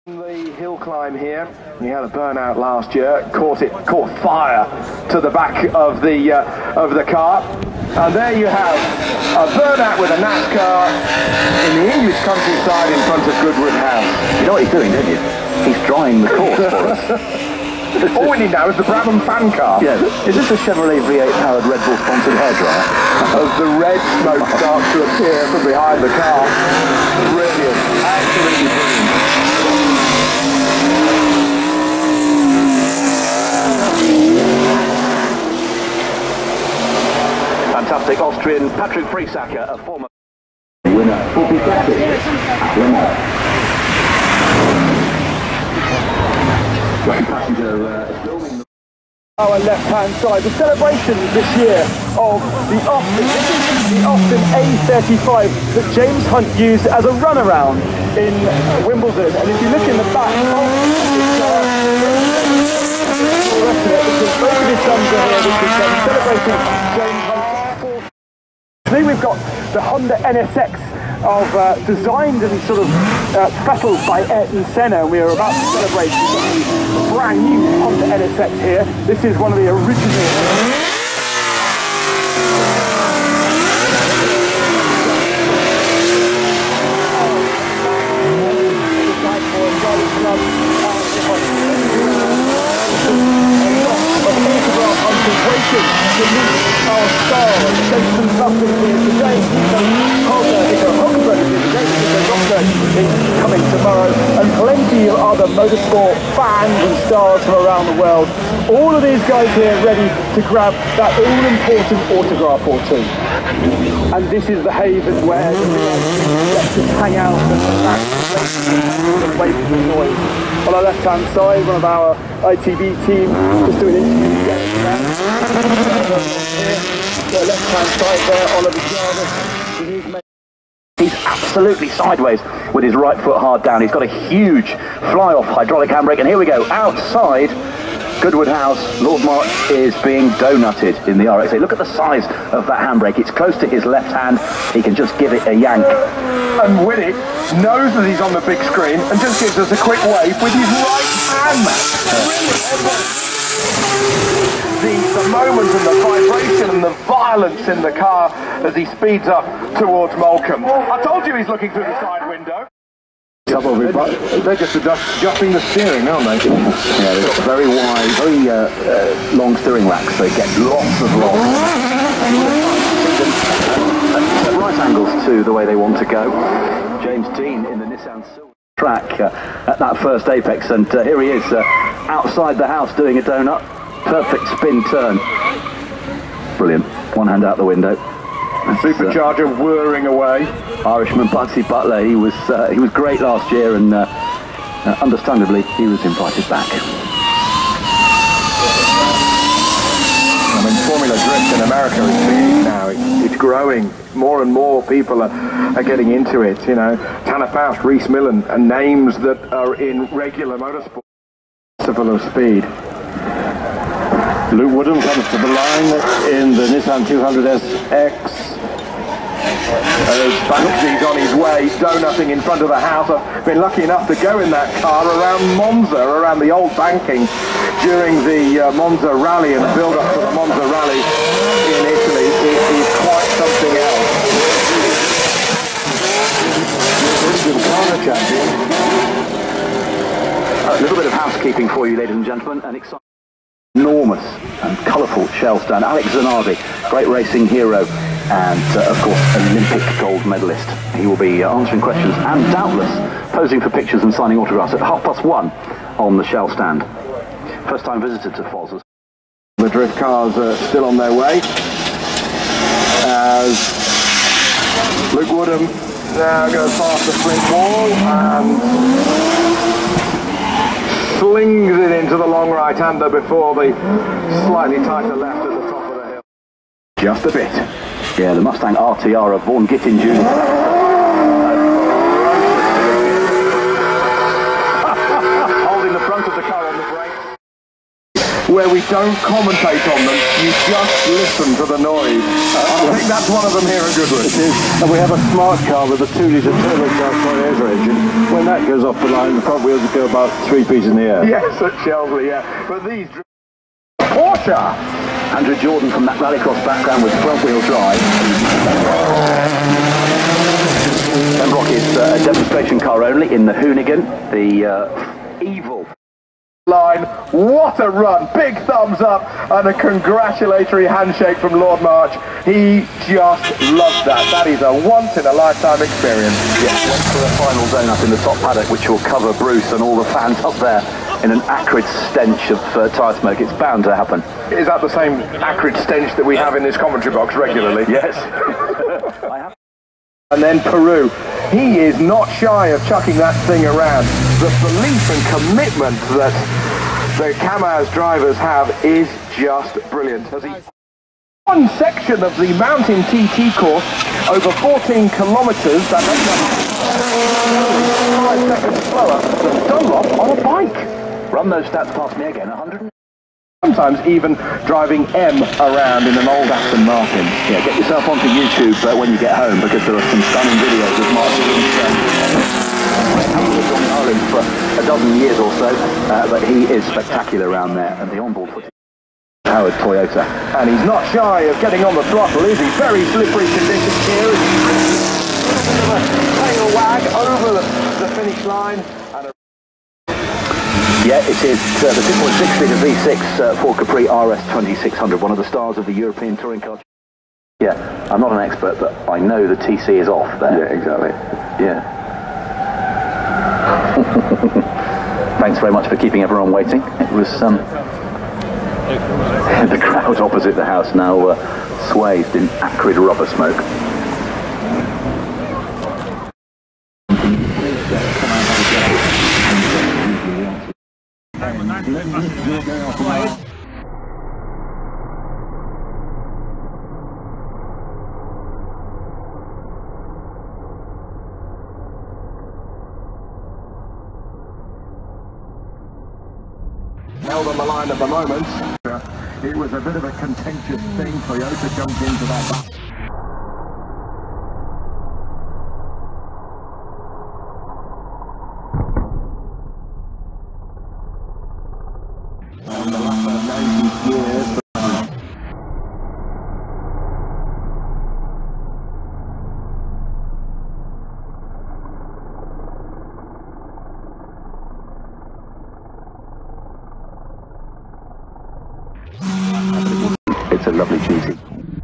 The hill climb here, he had a burnout last year, caught fire to the back of the car, and there you have a burnout with a NASCAR in the English countryside in front of Goodwood House. You know what he's doing, don't you? He's drying the course for us. All we need now is the Brabham fan car. Yes. Is this a Chevrolet V8 powered Red Bull sponsored hairdryer? As the red smoke starts to appear from behind the car. Brilliant, absolutely brilliant. Fantastic Austrian Patrick Friesacker, a former winner, will be back passenger our left-hand side. The celebration this year of the Austin A35 that James Hunt used as a runaround in Wimbledon. And if you look in the back, both of his sons are here this weekend celebrating James Hunt's. Today we've got the Honda NSX designed and sort of fettled by Ayrton Senna. We are about to celebrate the brand new Honda NSX here. This is one of the original. Waiting to meet our star, Jason Button here today. Is coming tomorrow, and plenty of other motorsport fans and stars from around the world. All of these guys here ready to grab that all-important autograph or two. And this is the haven where let's just hang out and relax and wait for the noise. On our left-hand side, one of our ITV team just doing an interview. The left-hand side there, Oliver Jarvis. He's absolutely sideways with his right foot hard down. He's got a huge fly-off hydraulic handbrake, and here we go, outside Goodwood House. Lord March is being donutted in the RX-8. Look at the size of that handbrake. It's close to his left hand. He can just give it a yank. And with it, knows that he's on the big screen and just gives us a quick wave with his right hand. The moment and the vibration and the violence in the car as he speeds up towards Molecombe. I told you he's looking through the side window. They're just adjusting the steering, aren't they? Yeah, they've got very wide, very long steering racks, so it gets lots of loss. Right angles to the way they want to go. James Dean in the Nissan Silver track at that first apex, and here he is outside the house doing a donut. Perfect spin turn. Brilliant. One hand out the window. Supercharger whirring away. Irishman Bugsy Butler, he was great last year, and understandably he was invited back. I mean, Formula Drift in America is big now. It's growing. More and more people are getting into it. You know, Tanner Faust, Reese Millen, and names that are in regular motorsport. Full of speed. Luke Woodham comes to the line in the Nissan 200SX. Banksy's on his way, donutting in front of the house. I've been lucky enough to go in that car around Monza, around the old banking, during the Monza rally and the build-up to the Monza rally in Italy. It is quite something else. A little bit of housekeeping for you, ladies and gentlemen, and exciting. Enormous and colourful shell stand. Alex Zanardi, great racing hero, and of course Olympic gold medalist. He will be answering questions and doubtless posing for pictures and signing autographs at 1:30 on the shell stand. First time visitor to Foz. The drift cars are still on their way as Luke Woodham now goes past the flint wall and slings it into the long right-hander before the slightly tighter left at the top of the hill. Just a bit. Yeah, the Mustang RTR of Vaughan Gittin Jr. Holding the front of the car on the brakes. where we don't commentate on them, you just listen to the noise. I think that's one of them here at Goodwood. It is. And we have a smart car with a 2-litre turbocharged Toyota engine. When that goes off the line, the front wheels will go about 3 feet in the air. Yes, at Chelmsley, yeah. But these... Porsche! Andrew Jordan from that rallycross background with front-wheel drive. Pembroke is a demonstration car only in the Hoonigan, the Evil. Line, what a run, big thumbs up and a congratulatory handshake from Lord March. He just loved that. That is a once-in-a-lifetime experience. Yes, went for a final zone up in the top paddock, which will cover Bruce and all the fans up there in an acrid stench of tyre smoke. It's bound to happen. Is that the same acrid stench that we have in this commentary box regularly? Yes. And then Peru. He is not shy of chucking that thing around. The belief and commitment that the Kamaz drivers have is just brilliant. One section of the Mountain TT course, over 14 kilometres, that makes it 5 seconds slower than Dunlop on a bike. Run those stats past me again, 100. Sometimes even driving M around in an old Aston Martin. Yeah, get yourself onto YouTube when you get home, because there are some stunning videos of Martin. He's been in Ireland for a dozen years or so, but he is spectacular around there, and the onboard footage. Powered Toyota. And he's not shy of getting on the throttle, is he? Very slippery conditions here. Tail wag over the finish line. Yeah, it is the 6.6 litre V6 Ford Capri RS 2600, one of the stars of the European Touring Car. Yeah, I'm not an expert, but I know the TC is off there. Yeah, exactly. Yeah. Thanks very much for keeping everyone waiting. It was the crowd opposite the house now swathed in acrid rubber smoke. Held on the line at the moment. It was a bit of a contentious thing. Toyota jumped into that. And the last 90 years. It's a lovely cheesy.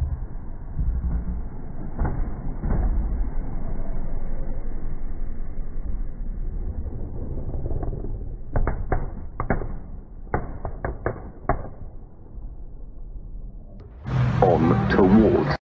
On towards.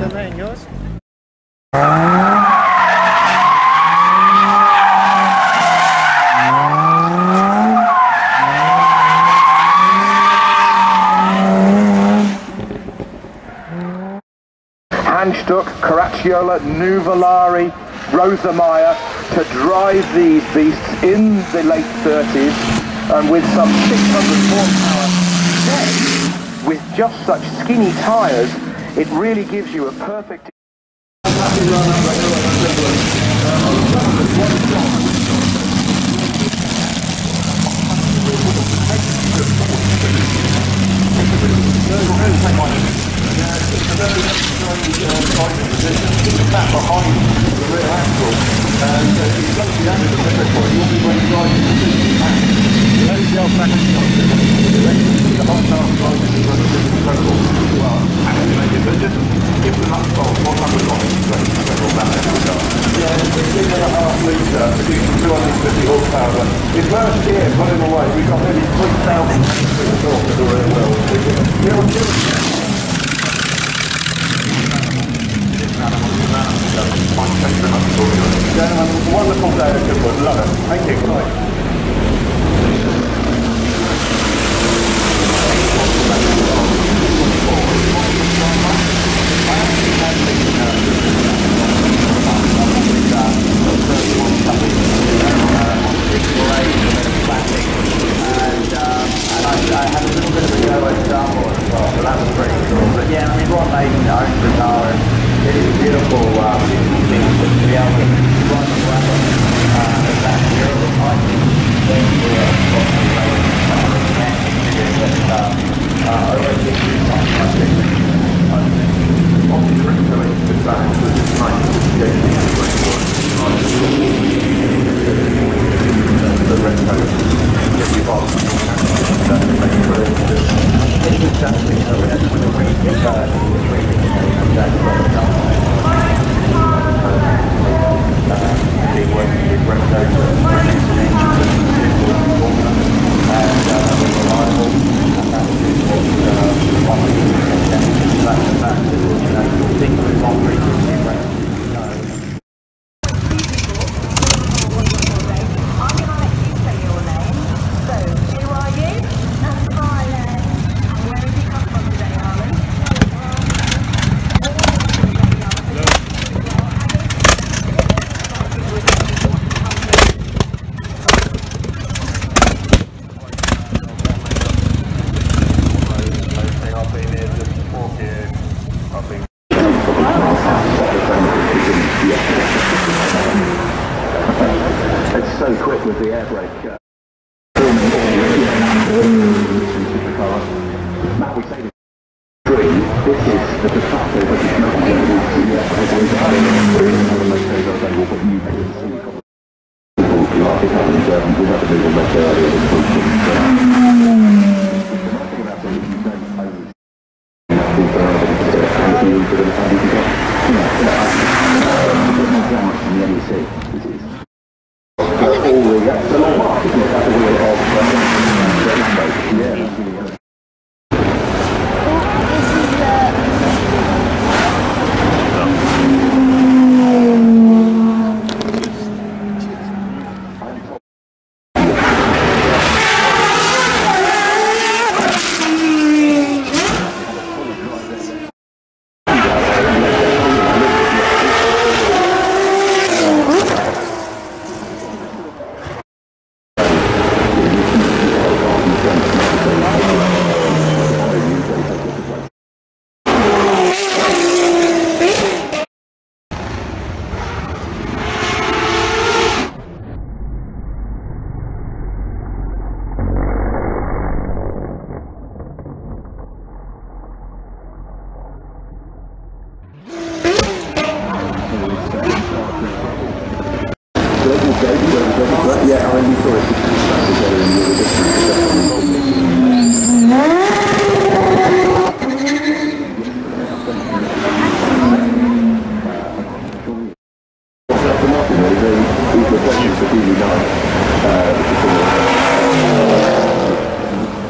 mate, yours? Hanstuck, Caracciola, Nuvolari, Rosa Meyer to drive these beasts in the late 30s and with some 600 horsepower. Then, with just such skinny tyres, it really gives you a perfect... His first year, put him away, we got nearly 3,000 Gentlemen, wonderful day at Goodwood, love it. Thank you. Bye. I had a little bit of a go at Star Wars as well, so that was pretty cool. But yeah, I mean, Ron Mason owns the car, and it is a beautiful thing to be able to run the weapon at that zero. I think they were probably over 60 times, I think. Obviously, the back was nice to get the red coat. Get your box. It's so quick with the air brake. Matt, we say this is the de facto, but it's not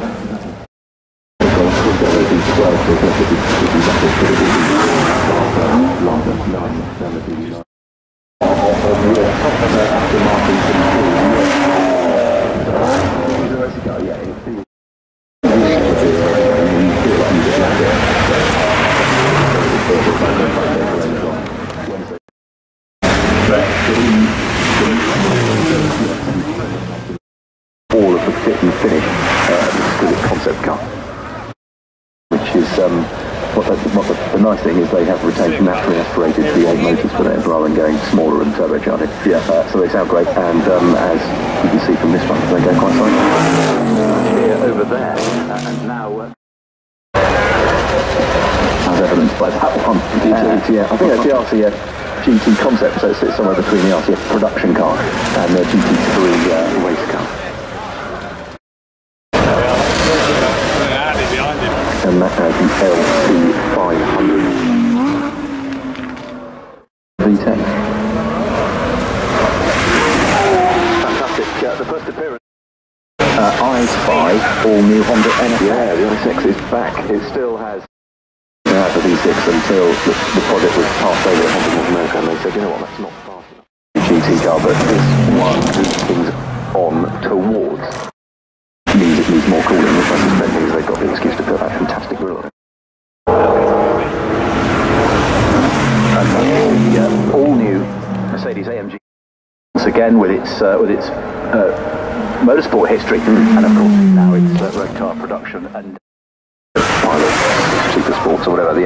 well, Aston Martin all of the fit and finish the concept car, which is the nice thing is they have retained naturally aspirated V8 motors for them rather than going smaller and turbocharged. Yeah, so they sound great, and as you can see from this one, they go quite slightly. Here, over there, and now as evidenced by that one. Yeah, I think that's the RCF GT concept, so it sits somewhere between the RCF production car and the GT3 race car. And that has the LC500 V10. Fantastic. The first appearance. i5, all new Honda NSX. Yeah, the NSX is back. It still has the V6 until the project was passed over at Honda North America, and they said, you know what, that's not fast enough. GT car, but this one moves things on towards. Means it needs more cooling, which I suspect means they've got the excuse to put that fantastic grill on it. And the all-new Mercedes AMG, once again with its motorsport history, and of course now it's road car production and Super Sports or whatever. You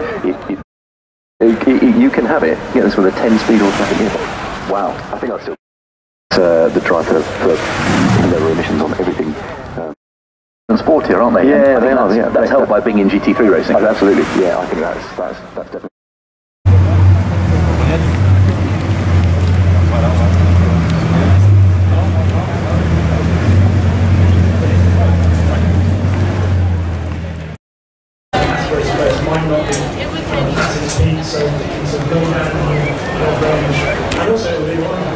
know, you can have it. Get this with a 10-speed automatic gearbox. Wow, I think I still. The drive for lower emissions on everything. And sportier, aren't they? Yeah, they are. Yeah, that's helped by being in GT3 racing. Oh, absolutely. Yeah, I think that's definitely. Might not be speed, so go down and also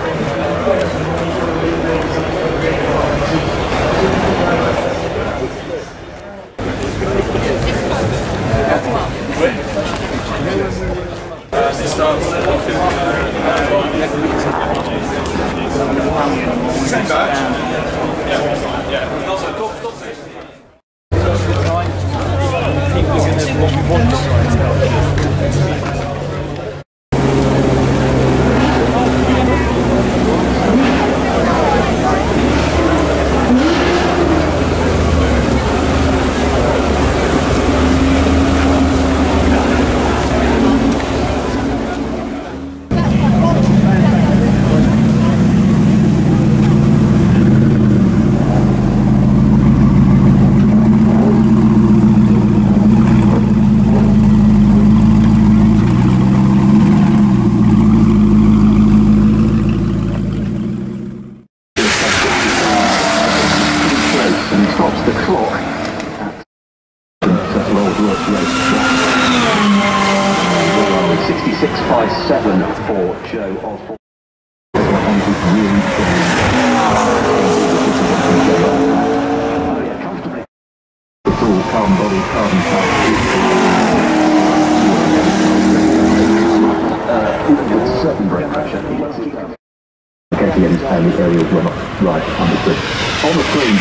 and the areas were not right, understood. On the screen,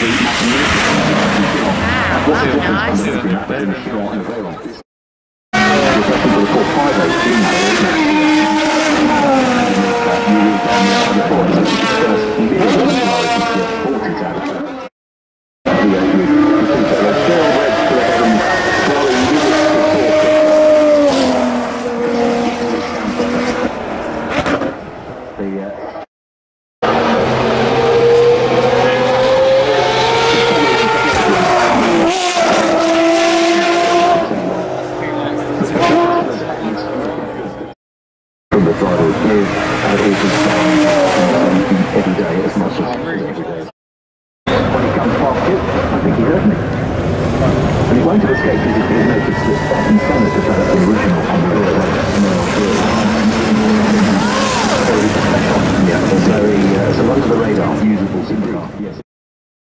won't have escaped his notice that Insana developed the original Honda